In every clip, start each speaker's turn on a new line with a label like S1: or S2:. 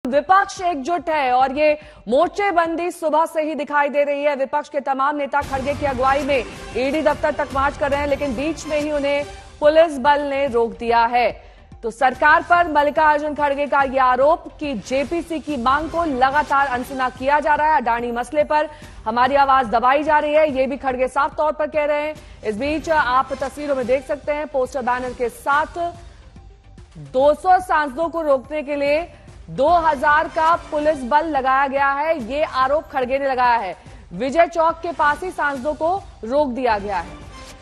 S1: विपक्ष एकजुट है और ये मोर्चेबंदी सुबह से ही दिखाई दे रही है। विपक्ष के तमाम नेता खड़गे की अगुवाई में ईडी दफ्तर तक मार्च कर रहे हैं, लेकिन बीच में ही उन्हें पुलिस बल ने रोक दिया है। तो सरकार पर मल्लिकार्जुन खड़गे का यह आरोप कि जेपीसी की मांग को लगातार अनसुना किया जा रहा है। अडानी मसले पर हमारी आवाज दबाई जा रही है, ये भी खड़गे साफ तौर पर कह रहे हैं। इस बीच आप तस्वीरों में देख सकते हैं पोस्टर बैनर के साथ 200 सांसदों को रोकने के लिए 2000 का पुलिस बल लगाया गया है। ये आरोप खड़गे ने लगाया है। विजय चौक के पास ही सांसदों को रोक दिया गया है।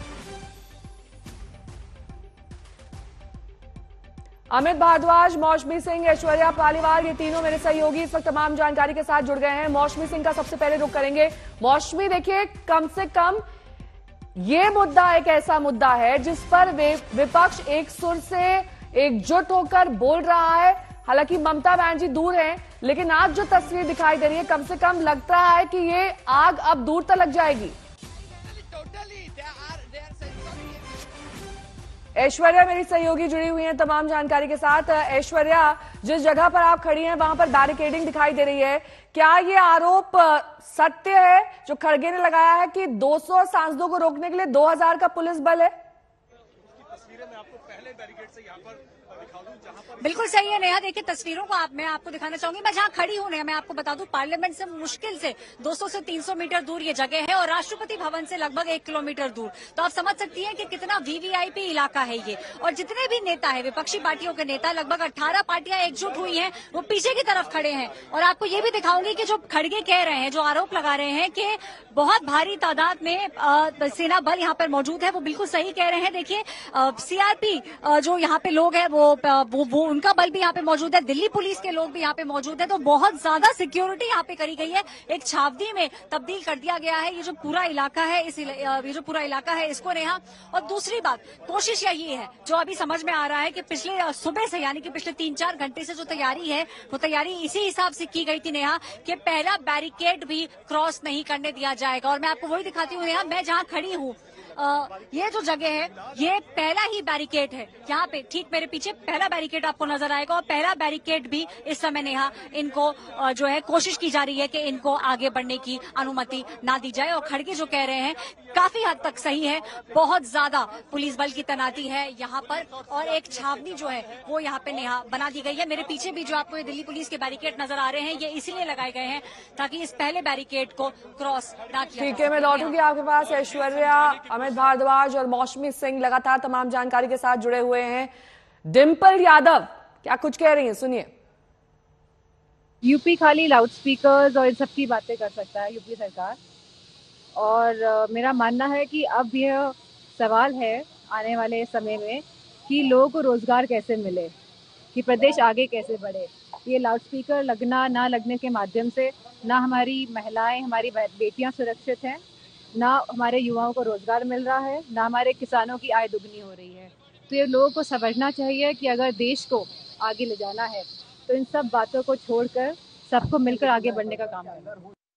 S1: अमित भारद्वाज, मौसमी सिंह, ऐश्वर्या पालीवाल, ये तीनों मेरे सहयोगी इस वक्त तमाम जानकारी के साथ जुड़ गए हैं। मौसमी सिंह का सबसे पहले रुख करेंगे। मौसमी, देखिए, कम से कम ये मुद्दा एक ऐसा मुद्दा है जिस पर विपक्ष एक सुर से एकजुट होकर बोल रहा है। हालांकि ममता बनर्जी दूर हैं, लेकिन आज जो तस्वीर दिखाई दे रही है, कम से कम लगता है कि ये आग अब दूर तक लग जाएगी। ऐश्वर्या मेरी सहयोगी जुड़ी हुई हैं तमाम जानकारी के साथ। ऐश्वर्या, जिस जगह पर आप खड़ी हैं वहां पर बैरिकेडिंग दिखाई दे रही है। क्या ये आरोप सत्य है जो खड़गे ने लगाया है कि 200 सांसदों को रोकने के लिए 2000 का पुलिस बल है?
S2: बिल्कुल सही है नेहा। देखिए, तस्वीरों को मैं आपको दिखाना चाहूंगी। मैं जहां खड़ी हूं, मैं आपको बता दूं, पार्लियामेंट से मुश्किल से 200 से 300 मीटर दूर ये जगह है और राष्ट्रपति भवन से लगभग 1 किलोमीटर दूर। तो आप समझ सकती हैं कि कितना वीवीआईपी इलाका है ये। और जितने भी नेता है, विपक्षी पार्टियों के नेता, लगभग 18 पार्टियां एकजुट हुई हैं, वो पीछे की तरफ खड़े हैं। और आपको ये भी दिखाऊंगी कि जो खड़गे कह रहे हैं, जो आरोप लगा रहे हैं कि बहुत भारी तादाद में सेना बल यहाँ पर मौजूद है, वो बिल्कुल सही कह रहे हैं। देखिए, सीआरपी जो यहाँ पे लोग हैं वो उनका बल भी यहाँ पे मौजूद है। दिल्ली पुलिस के लोग भी यहाँ पे मौजूद है। तो बहुत ज्यादा सिक्योरिटी यहाँ पे करी गई है। एक छावनी में तब्दील कर दिया गया है ये जो पूरा इलाका है, ये जो पूरा इलाका है इसको नेहा। और दूसरी बात, कोशिश यही है, जो अभी समझ में आ रहा है कि पिछले सुबह से, यानी कि पिछले 3-4 घंटे से जो तैयारी है, वो तैयारी इसी हिसाब से की गई थी नेहा कि पहला बैरिकेड भी क्रॉस नहीं करने दिया जाएगा। और मैं आपको वही दिखाती हूँ नेहा, मैं जहाँ खड़ी हूँ, ये जो जगह है ये पहला ही बैरिकेड है। यहाँ पे ठीक मेरे पीछे पहला बैरिकेड आपको नजर आएगा और पहला बैरिकेड भी इस समय नेहा इनको जो है कोशिश की जा रही है कि इनको आगे बढ़ने की अनुमति ना दी जाए। और खड़गे जो कह रहे हैं काफी हद तक सही है। बहुत ज्यादा पुलिस बल की तैनाती है यहाँ पर और एक छावनी जो है वो यहाँ पे नेहा बना दी गई है। मेरे पीछे भी जो आपको ये दिल्ली पुलिस के बैरिकेड नजर आ रहे हैं, ये इसीलिए लगाए गए हैं ताकि इस पहले बैरिकेड को क्रॉस ना किया।
S1: ठीक है, मैं लौटूंगी आपके पास। ऐश्वर्या, अमित भारद्वाज और मौसमी सिंह लगातार तमाम जानकारी के साथ जुड़े हुए हैं। डिंपल यादव क्या कुछ कह रही हैं, सुनिए।
S3: यूपी खाली लाउड स्पीकर्स और इन सब की बातें कर सकता है यूपी सरकार। और मेरा मानना है कि अब यह सवाल है आने वाले समय में कि लोगों को रोजगार कैसे मिले, कि प्रदेश आगे कैसे बढ़े। ये लाउड स्पीकर लगना ना लगने के माध्यम से ना हमारी महिलाएं, हमारी बेटियां सुरक्षित हैं, ना हमारे युवाओं को रोजगार मिल रहा है, ना हमारे किसानों की आय दुगनी हो रही है। तो ये लोगों को समझना चाहिए कि अगर देश को आगे ले जाना है तो इन सब बातों को छोड़कर सबको मिलकर आगे बढ़ने का काम करना है।